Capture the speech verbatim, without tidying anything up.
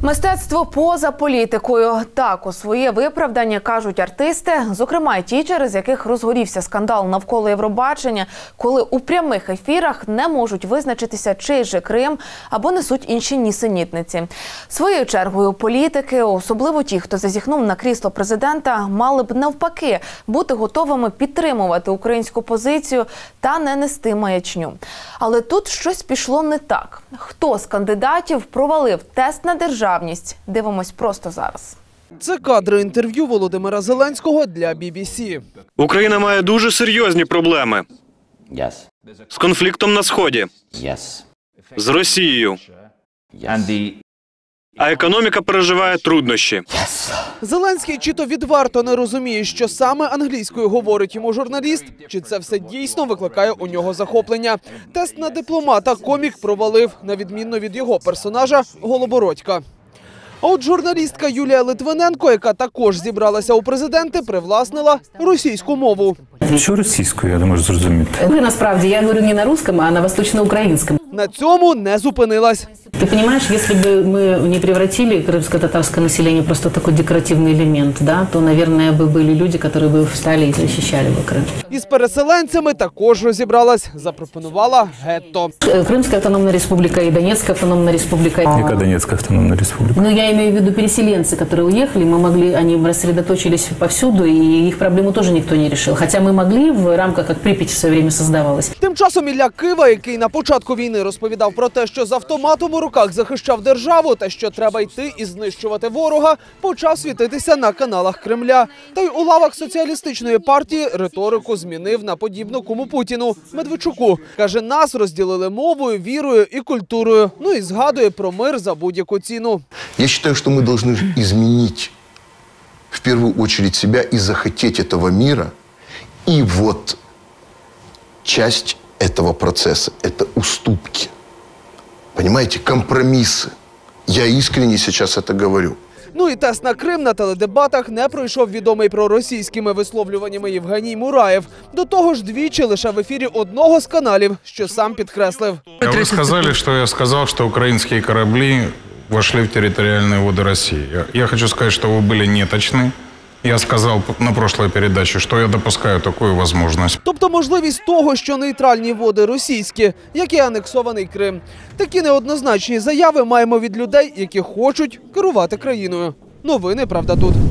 Мистецтво поза політикою. Так, у своє виправдання кажуть артисти, зокрема й ті, через яких розгорівся скандал навколо Євробачення, коли у прямих ефірах не можуть визначитися, чий же Крим або несуть інші нісенітниці. Своєю чергою політики, особливо ті, хто зазіхнув на крісло президента, мали б навпаки бути готовими підтримувати українську позицію та не нести маячню. Але тут щось пішло не так. Хто з кандидатів провалив тест на державність? Дивимось просто зараз. Це кадри інтерв'ю Володимира Зеленського для бі бі сі. Україна має дуже серйозні проблеми. Yes. З конфліктом на Сході. Yes. З Росією. Yes. А економіка переживає труднощі. Yes. Зеленський чи то відверто не розуміє, що саме англійською говорить йому журналіст, чи це все дійсно викликає у нього захоплення. Тест на дипломата комік провалив, на відміну від його персонажа Голобородька. А от журналістка Юлія Литвиненко, яка також зібралася у президенти, привласнила російську мову. Що російською, я не можу зрозуміти. Насправді, я говорю не на русском, а на восточноукраїнському. На цьому не зупинилась. Ты понимаешь, если бы мы не превратили крымско-татарское население просто в такой декоративный элемент, да, то, наверное, бы были люди, которые бы встали и защищали бы Крым. Із переселенцями також розібралась, запропонувала гетто. Крымская автономная республика и Донецкая автономная республика. Яка Донецька автономна республіка? Ну, я имею в виду переселенцы, которые уехали, мы могли, они рассредоточились повсюду, и их проблему тоже никто не решил. Хотя мы могли в рамках, как Припять в свое время создавалась. Тим часом Ілля Кива, який на початку війни розповідав про те, що з автоматом у руках захищав державу та що треба йти і знищувати ворога, почав світитися на каналах Кремля. Та й у лавах соціалістичної партії риторику змінив на подібну кому Путіну – Медведчуку. Каже, нас розділили мовою, вірою і культурою. Ну і згадує про мир за будь-яку ціну. Я считаю, что мы должны изменить в первую очередь себя и захотеть этого мира. И вот часть этого процесса – это уступки. Понимаете, компромиссы. Я искренне сейчас это говорю. Ну і тест на Крим на теледебатах не пройшов відомий проросійськими висловлюваннями Євгеній Мураєв. До того ж двічі лише в ефірі одного з каналів, що сам підкреслив. Вы сказали, что я сказал, что украинские корабли вошли в территориальные воды России. Я, я хочу сказать, что вы были неточны. Я сказал на прошлой передаче, что я допускаю такую возможность. Тобто можливість того, що нейтральні води російські, як і анексований Крим. Такі неоднозначні заяви маємо від людей, які хочуть керувати країною. Новини «Правда тут».